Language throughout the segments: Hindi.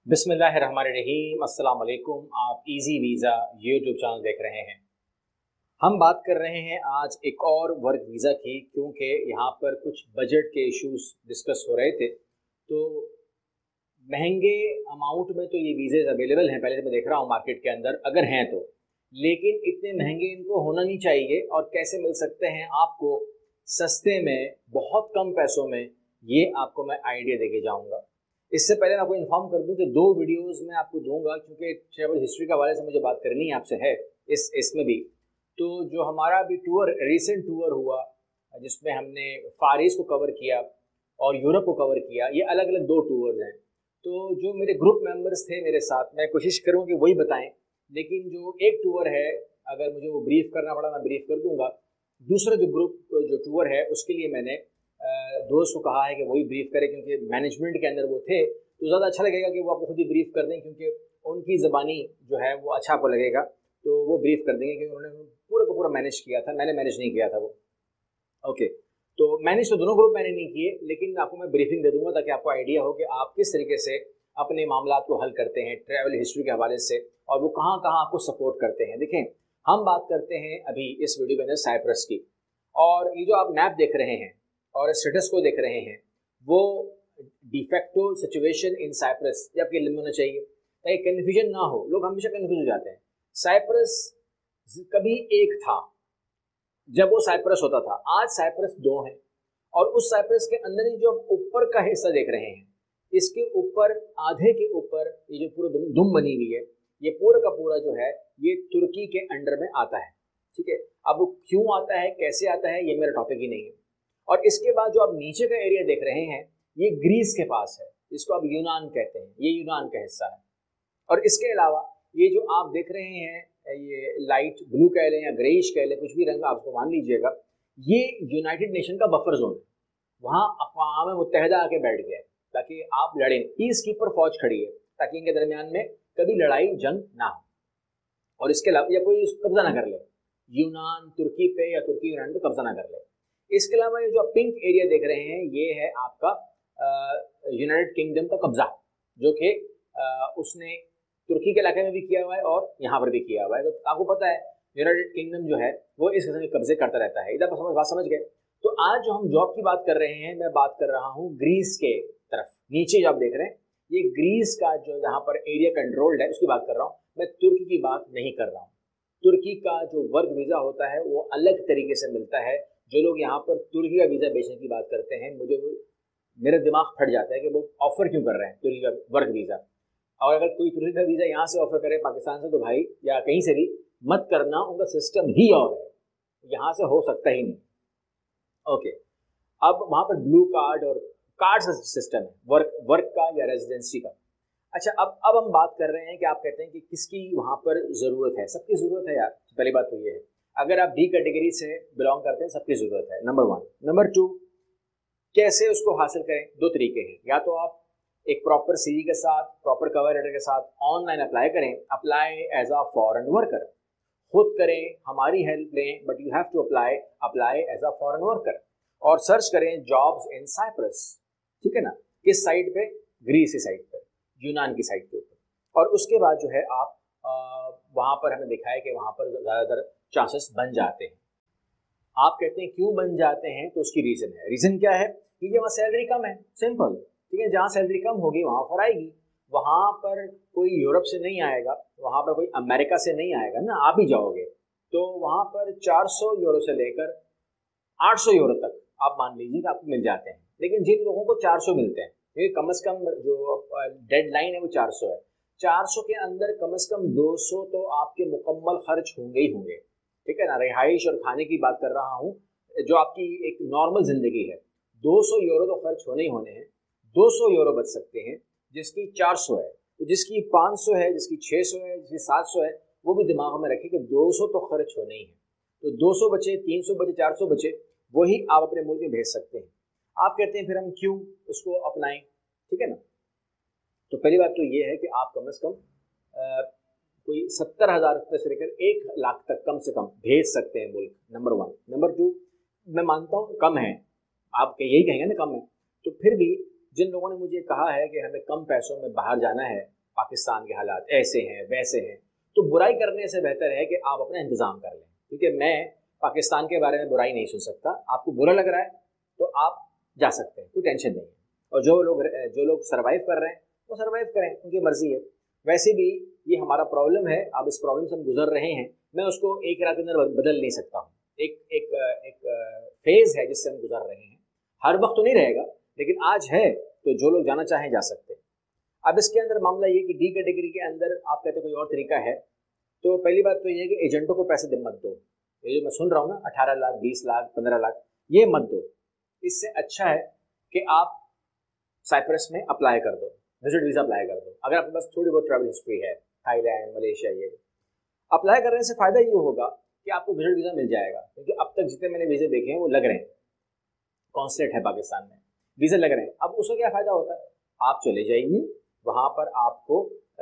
बिस्मिल्लाहिर्रहमानिर्रहीम। अस्सलाम वालेकुम। आप इजी वीज़ा यूट्यूब चैनल देख रहे हैं। हम बात कर रहे हैं आज एक और वर्क वीज़ा की, क्योंकि यहाँ पर कुछ बजट के इश्यूज डिस्कस हो रहे थे। तो महंगे अमाउंट में तो ये वीज़े अवेलेबल हैं, पहले से मैं देख रहा हूँ मार्केट के अंदर अगर हैं तो, लेकिन इतने महंगे इनको होना नहीं चाहिए। और कैसे मिल सकते हैं आपको सस्ते में, बहुत कम पैसों में, ये आपको मैं आइडिया देके जाऊँगा। इससे पहले मैं आपको इन्फॉर्म कर दूं कि दो वीडियोस मैं आपको दूंगा, क्योंकि ट्रैवल हिस्ट्री के हवाले से मुझे बात करनी है आपसे है इसमें भी। तो जो हमारा अभी टूर, रिसेंट टूर हुआ जिसमें हमने फार ईस्ट को कवर किया और यूरोप को कवर किया, ये अलग अलग दो टूर्स हैं। तो जो मेरे ग्रुप मेंबर्स थे मेरे साथ, मैं कोशिश करूँ कि वही बताएं, लेकिन जो एक टूर है अगर मुझे वो ब्रीफ करना पड़ा मैं ब्रीफ कर दूंगा। दूसरा जो ग्रुप जो टूर है उसके लिए मैंने दोस्त को कहा है कि वही ब्रीफ करे, क्योंकि मैनेजमेंट के अंदर वो थे तो ज़्यादा अच्छा लगेगा कि वो आपको खुद ही ब्रीफ कर दें, क्योंकि उनकी ज़बानी जो है वो अच्छा आपको लगेगा। तो वो ब्रीफ कर देंगे, क्योंकि उन्होंने पूरा का पूरा मैनेज किया था, मैंने मैनेज नहीं किया था वो। ओके, तो मैनेज तो दोनों ग्रुप मैंने नहीं किए, लेकिन आपको मैं ब्रीफिंग दे दूंगा ताकि आपको आइडिया हो कि आप किस तरीके से अपने मामला को हल करते हैं ट्रैवल हिस्ट्री के हवाले से, और वो कहाँ कहाँ आपको सपोर्ट करते हैं। देखें, हम बात करते हैं अभी इस वीडियो के अंदर साइप्रस की, और ये जो आप मैप देख रहे हैं और स्टेटस को देख रहे हैं, वो डिफेक्टो सिचुएशन इन साइप्रस, ये आपके लिम्ब होना चाहिए ताकि कन्फ्यूजन ना हो। लोग हमेशा कन्फ्यूज हो जाते हैं। साइप्रस कभी एक था जब वो साइप्रस होता था, आज साइप्रस दो हैं। और उस साइप्रस के अंदर ही जो ऊपर का हिस्सा देख रहे हैं, इसके ऊपर आधे के ऊपर ये जो पूरा दुम बनी हुई है, ये पूरा का पूरा जो है ये तुर्की के अंडर में आता है। ठीक है, अब क्यों आता है, कैसे आता है, ये मेरा टॉपिक ही नहीं है। और इसके बाद जो आप नीचे का एरिया देख रहे हैं, ये ग्रीस के पास है, इसको आप यूनान कहते हैं, ये यूनान का हिस्सा है। और इसके अलावा ये जो आप देख रहे हैं, ये लाइट ब्लू कह लें या ग्रेइश कह लें, कुछ भी रंग आपको मान लीजिएगा, ये यूनाइटेड नेशन का बफर जोन है। वहाँ अक़वाम मुत्तहिदा आके बैठ गया है ताकि आप लड़ें। पीस कीपर फौज खड़ी है ताकि इनके दरमियान में कभी लड़ाई जंग ना हो, और इसके अलावा या कोई कब्जा ना कर ले यूनान तुर्की पे, या तुर्की यूनान पे कब्जा ना कर ले। इसके अलावा ये जो पिंक एरिया देख रहे हैं, ये है आपका यूनाइटेड किंगडम का कब्जा, जो कि उसने तुर्की के इलाके में भी किया हुआ है और यहाँ पर भी किया हुआ है। तो आपको पता है यूनाइटेड किंगडम जो है वो इस किस्म के कब्जे करता रहता है। इधर पर बात समझ गए। तो आज जो हम जॉब की बात कर रहे हैं, मैं बात कर रहा हूँ ग्रीस के तरफ। नीचे जो आप देख रहे हैं, ये ग्रीस का जो यहाँ पर एरिया कंट्रोल्ड है उसकी बात कर रहा हूँ मैं, तुर्की की बात नहीं कर रहा हूँ। तुर्की का जो वर्क वीज़ा होता है वो अलग तरीके से मिलता है। जो लोग यहाँ पर तुर्की का वीज़ा बेचने की बात करते हैं, मेरा दिमाग फट जाता है कि वो ऑफर क्यों कर रहे हैं तुर्की का वर्क वीज़ा। और अगर कोई तुर्की का वीज़ा यहाँ से ऑफर करे पाकिस्तान से, तो भाई या कहीं से भी मत करना, उनका सिस्टम ही और है, यहाँ से हो सकता ही नहीं। ओके, अब वहाँ पर ब्लू कार्ड और कार्ड सिस्टम है, वर्क का या रेजिडेंसी का। अच्छा, अब हम बात कर रहे हैं कि आप कहते हैं कि किसकी वहाँ पर ज़रूरत है। सबकी ज़रूरत है यार, पहली बात तो ये है। अगर आप डी कैटेगरी से बिलोंग करते हैं, सबकी ज़रूरत है, नंबर वन। नंबर टू, कैसे उसको हासिल करें? दो तरीके हैं। या तो आप एक प्रॉपर सीवी के साथ, प्रॉपर कवर लेटर के साथ ऑनलाइन अप्लाई करें, apply as a foreign worker, खुद करें, हमारी हेल्प लें, but you have to apply as a foreign worker. और सर्च करें जॉब्स इन साइप्रस, ठीक है ना, किस साइड पे? ग्रीस की साइड पे, यूनान की साइड के ऊपर। और उसके बाद जो है आप वहाँ पर हमें दिखाया कि वहाँ पर ज़्यादातर चांसेस बन जाते हैं। आप कहते हैं क्यों बन जाते हैं, तो उसकी रीज़न है। रीज़न क्या है? क्योंकि वहाँ सैलरी कम है, सिंपल। ठीक है, जहाँ सैलरी कम होगी वहाँ ऑफर आएगी। वहाँ पर कोई यूरोप से नहीं आएगा, वहाँ पर कोई अमेरिका से नहीं आएगा ना, आप ही जाओगे। तो वहाँ पर 400 यूरो से लेकर 800 यूरो तक आप मान लीजिए कि आपको मिल जाते हैं। लेकिन जिन लोगों को 400 मिलते हैं, क्योंकि कम से कम जो डेडलाइन है वो 400 है, 400 के अंदर कम से कम 200 तो आपके मुकम्मल खर्च होंगे ही होंगे। ठीक है ना, रिहाइश और खाने की बात कर रहा हूँ, जो आपकी एक नॉर्मल जिंदगी है, 200 यूरो तो खर्च होने ही होने हैं। 200 यूरो बच सकते हैं जिसकी 400 है, तो जिसकी 500 है, जिसकी 600 है, जिसकी 700 है, वो भी दिमाग में रखें कि 200 तो खर्च होने ही है। तो 200 बचे, 300 बचे, 400 बचे, वही आप अपने मुल्क में भेज सकते हैं। आप कहते हैं फिर हम क्यों उसको अपनाएं? ठीक है ना, तो पहली बात तो ये है कि आप कम से कम कोई 70,000 रुपये से लेकर 1 लाख तक कम से कम भेज सकते हैं मुल्क, नंबर वन। नंबर टू, मैं मानता हूँ कम है, आप यही कहेंगे ना कम है, तो फिर भी जिन लोगों ने मुझे कहा है कि हमें कम पैसों में बाहर जाना है, पाकिस्तान के हालात ऐसे हैं वैसे हैं, तो बुराई करने से बेहतर है कि आप अपना इंतज़ाम कर लें, क्योंकि मैं पाकिस्तान के बारे में बुराई नहीं सुन सकता। आपको बुरा लग रहा है तो आप जा सकते हैं, कोई टेंशन नहीं है। और जो लोग सर्वाइव कर रहे हैं वो सर्वाइव करें, उनकी मर्जी है। वैसे भी ये हमारा प्रॉब्लम है, अब इस प्रॉब्लम से हम गुजर रहे हैं, मैं उसको एक रात के अंदर बदल नहीं सकता हूँ। एक एक एक फेज़ है जिससे हम गुजर रहे हैं, हर वक्त तो नहीं रहेगा, लेकिन आज है तो जो लोग जाना चाहें जा सकते हैं। अब इसके अंदर मामला ये कि डी कैटेगरी के अंदर आप कहते कोई और तरीका है, तो पहली बात तो ये है कि एजेंटों को पैसे मत दो। ये जो मैं सुन रहा हूँ ना 18 लाख 20 लाख 15 लाख, ये मत दो। इससे अच्छा है कि आप साइप्रस में अप्लाई कर दो, विजिट वीज़ा अप्लाई कर दो। अगर आपके पास थोड़ी बहुत ट्रैवल हिस्ट्री है, थाईलैंड मलेशिया, ये अप्लाई करने से फ़ायदा ये होगा कि आपको विजिट वीज़ा मिल जाएगा, क्योंकि अब तक जितने मैंने वीज़े देखे हैं वो लग रहे हैं, कॉन्सुलेट है पाकिस्तान में, वीज़ा लग रहे हैं। अब उसका क्या फ़ायदा होता है, आप चले जाइए वहाँ पर, आपको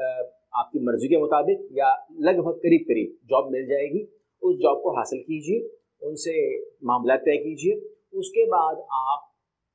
आपकी मर्जी के मुताबिक या लगभग करीब करीब जॉब मिल जाएगी। उस जॉब को हासिल कीजिए, उनसे मामला तय कीजिए। उसके बाद आप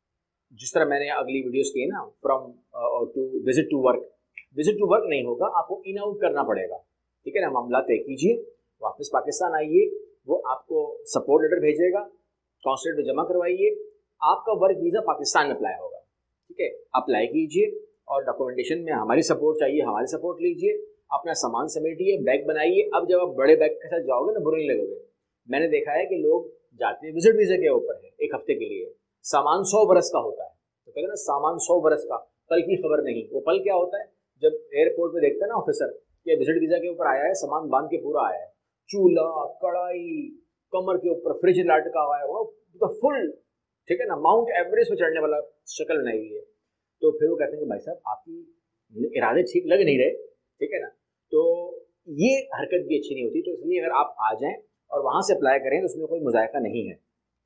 जिस तरह मैंने अगली वीडियोस की ना, from to visit to work नहीं होगा, आपको इन आउट करना पड़ेगा, ठीक है ना। मामला तय कीजिए, वापस पाकिस्तान आइए, वो आपको सपोर्ट लेटर भेजेगा, कॉन्सुलेट में जमा करवाइए, आपका वर्क वीज़ा पाकिस्तान में अप्लाई होगा, ठीक है। अप्लाई कीजिए और डॉक्यूमेंटेशन में हमारी सपोर्ट चाहिए, हमारी सपोर्ट लीजिए, अपना सामान समेटिए, बैग बनाइए। अब जब आप बड़े बैग के साथ जाओगे ना, बुरे नहीं लगोगे। मैंने देखा है कि लोग जाते हैं विजिट वीज़ा के ऊपर है, एक हफ्ते के लिए, सामान 100 बरस का होता है, तो कहते हैं ना सामान 100 बरस का, पल की खबर नहीं। वो पल क्या होता है, जब एयरपोर्ट पे देखता है ना ऑफिसर कि विजिट वीज़ा के ऊपर आया है, सामान बांध के पूरा आया है, चूल्हा कढ़ाई, कमर के ऊपर फ्रिज लटका हुआ है, वो फुल, ठीक है ना, माउंट एवरेस्ट पे चढ़ने वाला शक्ल बनाई हुई है। तो फिर वो कहते हैं कि भाई साहब आपकी इरादे ठीक लग नहीं रहे, ठीक है ना। तो ये हरकत भी अच्छी नहीं होती। तो इसलिए अगर आप आ जाएं और वहाँ से अप्लाई करें तो उसमें कोई मुज़ायका नहीं है।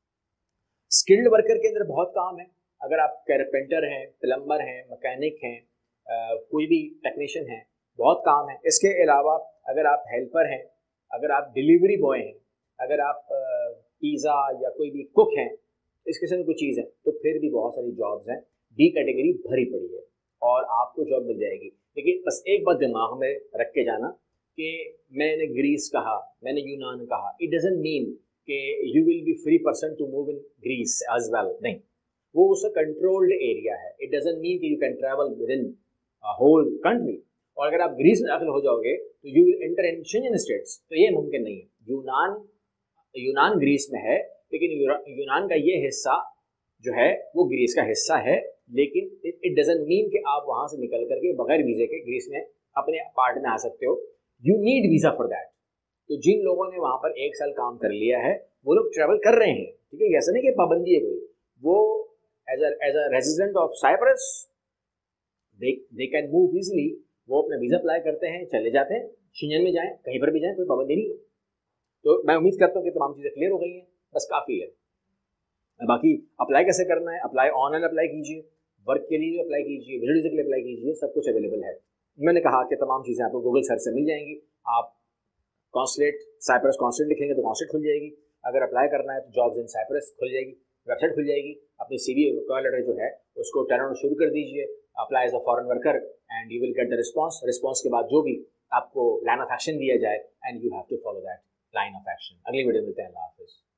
स्किल्ड वर्कर के अंदर बहुत काम है। अगर आप कारपेंटर हैं, प्लम्बर हैं, मैकेनिक हैं, कोई भी टेक्नीशियन हैं, बहुत काम है। इसके अलावा अगर आप हेल्पर हैं, अगर आप डिलीवरी बॉय हैं, अगर आप पिज़्ज़ा या कोई भी कुक हैं, इस किस्म की कोई चीज़ है, तो फिर भी बहुत सारी जॉब्स हैं। डी कैटेगरी भरी पड़ी है और आपको जॉब मिल जाएगी। लेकिन बस एक बात दिमाग में रख के जाना कि मैंने ग्रीस कहा, मैंने यूनान कहा, इट डजंट मीन कि you will be free person to move in Greece as well, नहीं। वो उसका कंट्रोल्ड एरिया है। इट डजंट मीन कि you can travel within whole country. और अगर आप ग्रीस में दाखिल हो जाओगे तो you will enter in Schengen states, तो ये मुमकिन नहीं है। यूनान ग्रीस में है, लेकिन यूनान का ये हिस्सा जो है वो ग्रीस का हिस्सा है, लेकिन इट डजंट मीन कि आप वहाँ से निकल करके बगैर वीज़े के ग्रीस में अपने पार्ट में आ सकते हो। You need visa for that. तो जिन लोगों ने वहाँ पर 1 साल काम कर लिया है वो लोग ट्रैवल कर रहे हैं, ठीक है। ऐसा नहीं कि पाबंदी है कोई, वो as a resident of Cyprus they can move easily. वो अपना वीज़ा अप्लाई करते हैं, चले जाते हैं, शेंजन में जाएं, कहीं पर भी जाएं, कोई पाबंदी नहीं है। तो मैं उम्मीद करता हूँ कि तमाम चीज़ें क्लियर हो गई हैं, बस काफ़ी है। बाकी अप्लाई कैसे करना है, अप्लाई ऑनलाइन अप्लाई कीजिए, वर्क के लिए अप्लाई कीजिए, विजिट वीज़ा के लिए अप्लाई कीजिए, सब कुछ अवेलेबल है। मैंने कहा कि तमाम चीज़ें आपको गूगल सर्च से मिल जाएंगी। आप कॉन्सुलेट, साइप्रस कॉन्सुलेट लिखेंगे तो कॉन्सुलेट खुल जाएगी। अगर अप्लाई करना है तो जॉब्स इन साइप्रस खुल जाएगी, वेबसाइट खुल जाएगी। अपनी CV कॉल लेटर जो है उसको टर्न ऑन शुरू कर दीजिए, apply as a foreign worker and you will get the response के बाद जो भी आपको लाइन ऑफ एक्शन दिया जाए, and you have to follow that line of action. अगली वीडियो मिलते हैं, अल्लाह हाफिज़।